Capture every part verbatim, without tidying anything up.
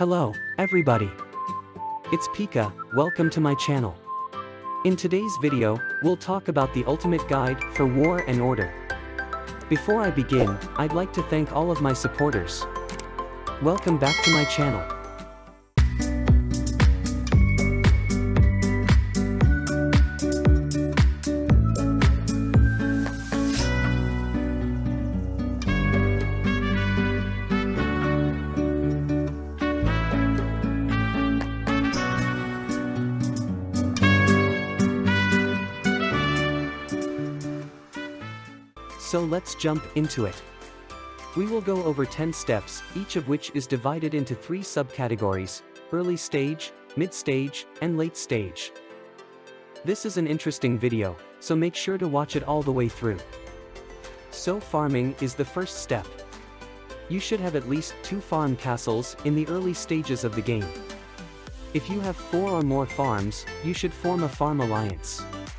Hello, everybody. It's Pika, welcome to my channel. In today's video, we'll talk about the ultimate guide for War and Order. Before I begin, I'd like to thank all of my supporters. Welcome back to my channel. So let's jump into it. We will go over ten steps, each of which is divided into three subcategories: early stage, mid-stage, and late stage. This is an interesting video, so make sure to watch it all the way through. So farming is the first step. You should have at least two farm castles in the early stages of the game. If you have four or more farms, you should form a farm alliance.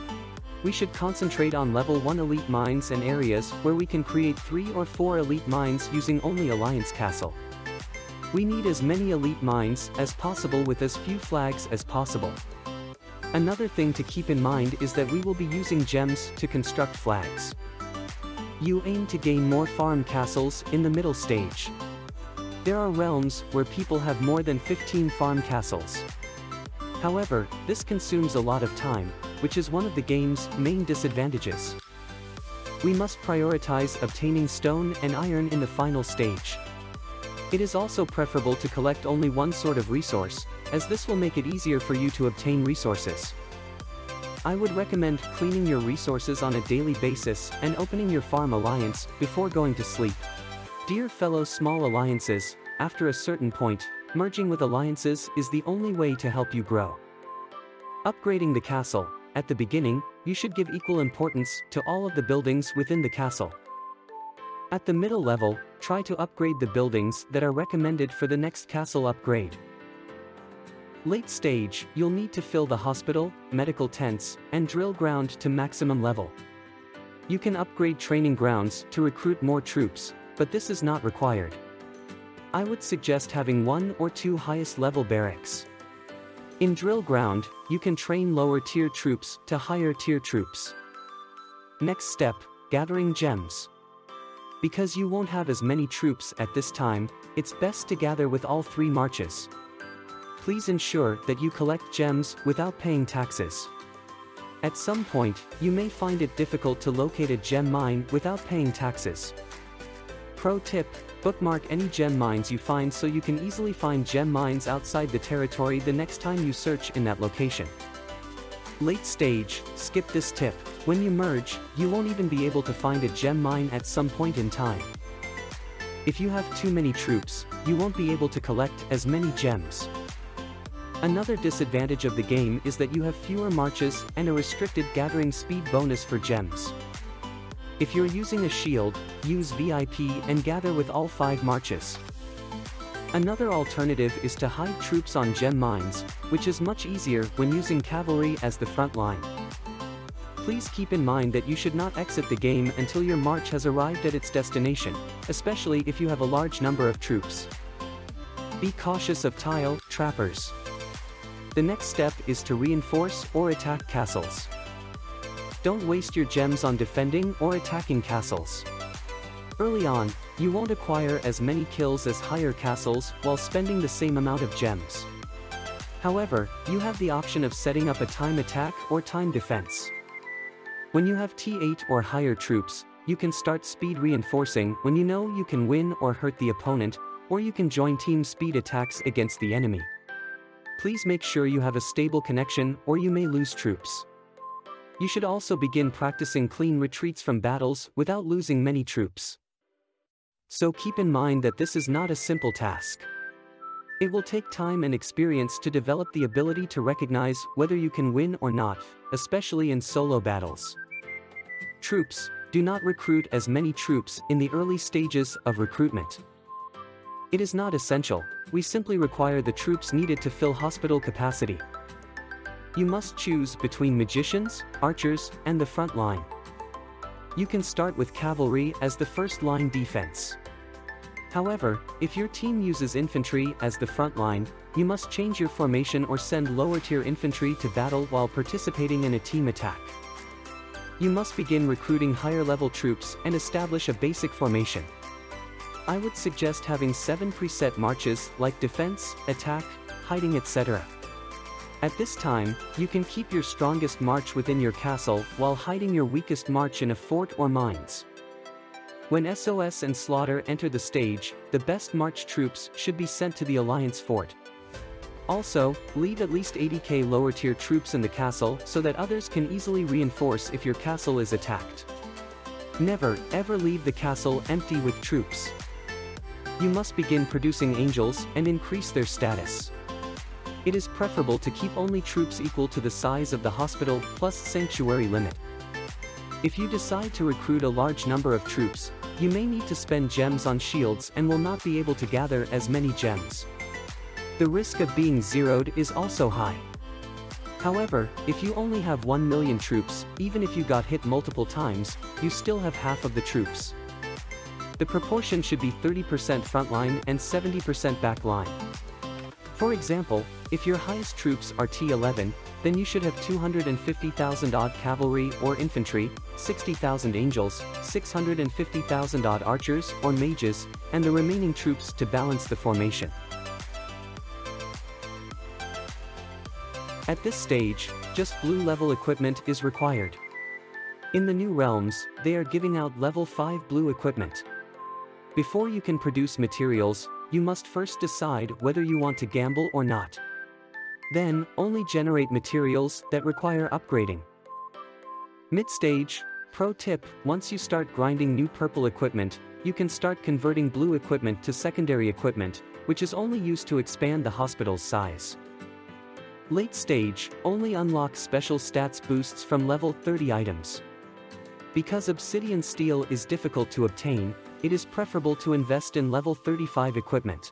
We should concentrate on level one elite mines and areas where we can create three or four elite mines using only Alliance Castle. We need as many elite mines as possible with as few flags as possible. Another thing to keep in mind is that we will be using gems to construct flags. You aim to gain more farm castles in the middle stage. There are realms where people have more than fifteen farm castles. However, this consumes a lot of time, which is one of the game's main disadvantages. We must prioritize obtaining stone and iron in the final stage. It is also preferable to collect only one sort of resource, as this will make it easier for you to obtain resources. I would recommend cleaning your resources on a daily basis and opening your farm alliance before going to sleep. Dear fellow small alliances, after a certain point, merging with alliances is the only way to help you grow. Upgrading the castle. At the beginning, you should give equal importance to all of the buildings within the castle. At the middle level, try to upgrade the buildings that are recommended for the next castle upgrade. Late stage, you'll need to fill the hospital, medical tents, and drill ground to maximum level. You can upgrade training grounds to recruit more troops, but this is not required. I would suggest having one or two highest level barracks. In drill ground, you can train lower tier troops to higher tier troops. Next step, gathering gems. Because you won't have as many troops at this time, it's best to gather with all three marches. Please ensure that you collect gems without paying taxes. At some point, you may find it difficult to locate a gem mine without paying taxes. Pro tip: bookmark any gem mines you find so you can easily find gem mines outside the territory the next time you search in that location. Late stage, skip this tip. When you merge, you won't even be able to find a gem mine at some point in time. If you have too many troops, you won't be able to collect as many gems. Another disadvantage of the game is that you have fewer marches and a restricted gathering speed bonus for gems. If you're using a shield, use V I P and gather with all five marches. Another alternative is to hide troops on gem mines, which is much easier when using cavalry as the front line. Please keep in mind that you should not exit the game until your march has arrived at its destination, especially if you have a large number of troops. Be cautious of tile trappers. The next step is to reinforce or attack castles. Don't waste your gems on defending or attacking castles. Early on, you won't acquire as many kills as higher castles while spending the same amount of gems. However, you have the option of setting up a time attack or time defense. When you have T eight or higher troops, you can start speed reinforcing when you know you can win or hurt the opponent, or you can join team speed attacks against the enemy. Please make sure you have a stable connection or you may lose troops. You should also begin practicing clean retreats from battles without losing many troops. So keep in mind that this is not a simple task. It will take time and experience to develop the ability to recognize whether you can win or not, especially in solo battles. Troops: do not recruit as many troops in the early stages of recruitment. It is not essential, we simply require the troops needed to fill hospital capacity. You must choose between magicians, archers, and the front line. You can start with cavalry as the first line defense. However, if your team uses infantry as the front line, you must change your formation or send lower-tier infantry to battle while participating in a team attack. You must begin recruiting higher-level troops and establish a basic formation. I would suggest having seven preset marches like defense, attack, hiding, et cetera. At this time, you can keep your strongest march within your castle while hiding your weakest march in a fort or mines. When S O S and Slaughter enter the stage, the best march troops should be sent to the Alliance fort. Also, leave at least eighty K lower tier troops in the castle so that others can easily reinforce if your castle is attacked. Never, ever leave the castle empty with troops. You must begin producing angels and increase their status. It is preferable to keep only troops equal to the size of the hospital plus sanctuary limit. If you decide to recruit a large number of troops, you may need to spend gems on shields and will not be able to gather as many gems. The risk of being zeroed is also high. However, if you only have one million troops, even if you got hit multiple times, you still have half of the troops. The proportion should be thirty percent frontline and seventy percent backline. For example, if your highest troops are T eleven, then you should have two hundred fifty thousand odd cavalry or infantry, sixty thousand angels, six hundred fifty thousand odd archers or mages, and the remaining troops to balance the formation. At this stage, just blue level equipment is required. In the new realms, they are giving out level five blue equipment. Before you can produce materials, you must first decide whether you want to gamble or not. Then, only generate materials that require upgrading. Mid-stage, pro tip, once you start grinding new purple equipment, you can start converting blue equipment to secondary equipment, which is only used to expand the hospital's size. Late stage, only unlock special stats boosts from level thirty items. Because obsidian steel is difficult to obtain, it is preferable to invest in level thirty-five equipment.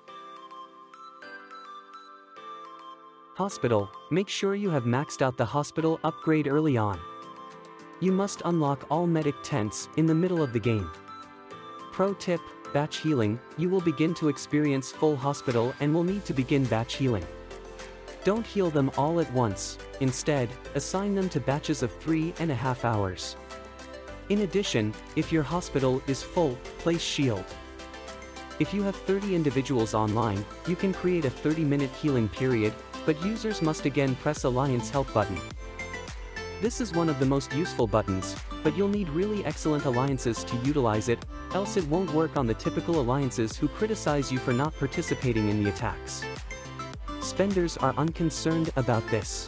Hospital, make sure you have maxed out the hospital upgrade early on. You must unlock all medic tents in the middle of the game. Pro tip, batch healing, you will begin to experience full hospital and will need to begin batch healing. Don't heal them all at once, instead, assign them to batches of three and a half hours. In addition, if your hospital is full, place shield. If you have thirty individuals online, you can create a thirty minute healing period, but users must again press Alliance Help button. This is one of the most useful buttons, but you'll need really excellent alliances to utilize it, else it won't work on the typical alliances who criticize you for not participating in the attacks. Spenders are unconcerned about this.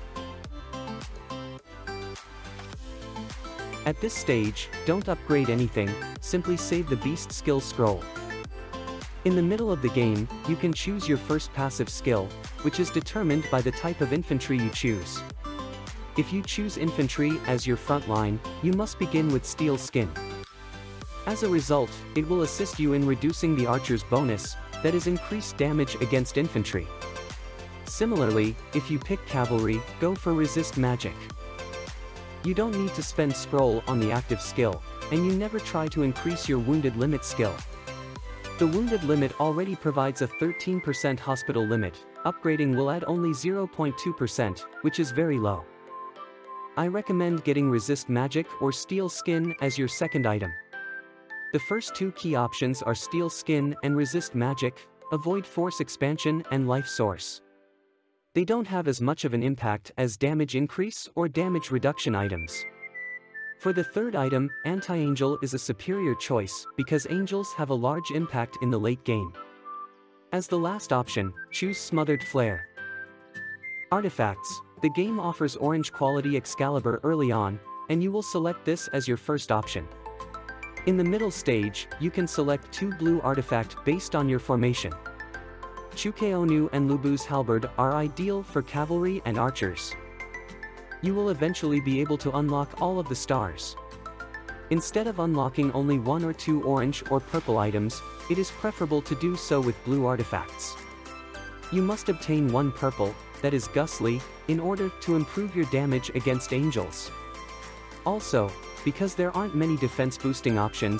At this stage, don't upgrade anything, simply save the beast skill scroll. In the middle of the game, you can choose your first passive skill, which is determined by the type of infantry you choose. If you choose infantry as your front line, you must begin with steel skin. As a result, it will assist you in reducing the archer's bonus, that is increased damage against infantry. Similarly, if you pick cavalry, go for resist magic. You don't need to spend scroll on the active skill, and you never try to increase your wounded limit skill. The wounded limit already provides a thirteen percent hospital limit, upgrading will add only zero point two percent, which is very low. I recommend getting resist magic or steel skin as your second item. The first two key options are steel skin and resist magic, avoid force expansion and life source. They don't have as much of an impact as damage increase or damage reduction items. For the third item, anti-angel is a superior choice because angels have a large impact in the late game. As the last option, choose smothered flare. Artifacts, the game offers orange quality Excalibur early on, and you will select this as your first option. In the middle stage, you can select two blue artifact based on your formation. Chukeonu and Lubu's halberd are ideal for cavalry and archers. You will eventually be able to unlock all of the stars. Instead of unlocking only one or two orange or purple items, it is preferable to do so with blue artifacts. You must obtain one purple, that is Gusly, in order to improve your damage against angels. Also, because there aren't many defense boosting options,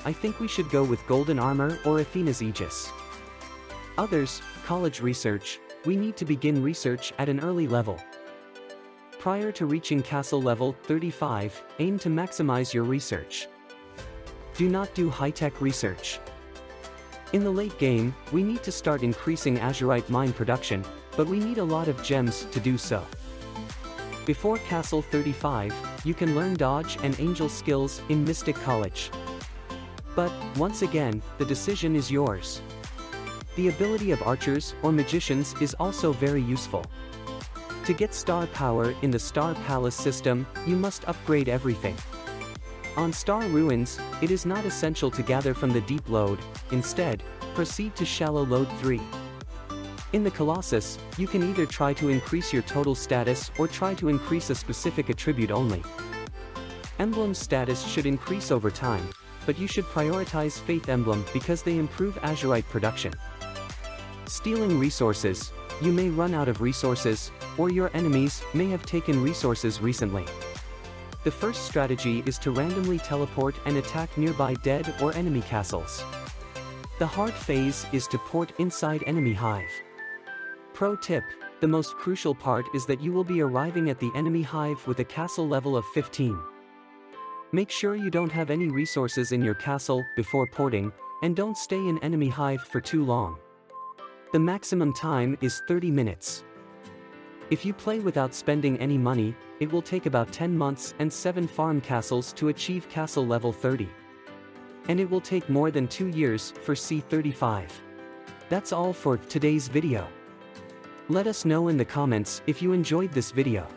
I think we should go with golden armor or Athena's Aegis. Others, college research, we need to begin research at an early level. Prior to reaching castle level thirty-five, aim to maximize your research. Do not do high-tech research. In the late game, we need to start increasing azurite mine production, but we need a lot of gems to do so. Before castle thirty-five, you can learn dodge and angel skills in Mystic College. But, once again, the decision is yours. The ability of archers or magicians is also very useful. To get star power in the Star Palace system, you must upgrade everything. On Star Ruins, it is not essential to gather from the deep lode, instead, proceed to shallow lode three. In the Colossus, you can either try to increase your total status or try to increase a specific attribute only. Emblem status should increase over time, but you should prioritize Faith Emblem because they improve azurite production. Stealing resources, you may run out of resources, or your enemies may have taken resources recently. The first strategy is to randomly teleport and attack nearby dead or enemy castles. The hard phase is to port inside enemy hive. Pro tip, the most crucial part is that you will be arriving at the enemy hive with a castle level of fifteen. Make sure you don't have any resources in your castle before porting, and don't stay in enemy hive for too long. The maximum time is thirty minutes. If you play without spending any money, it will take about ten months and seven farm castles to achieve castle level thirty. And it will take more than two years for C thirty-five. That's all for today's video. Let us know in the comments if you enjoyed this video.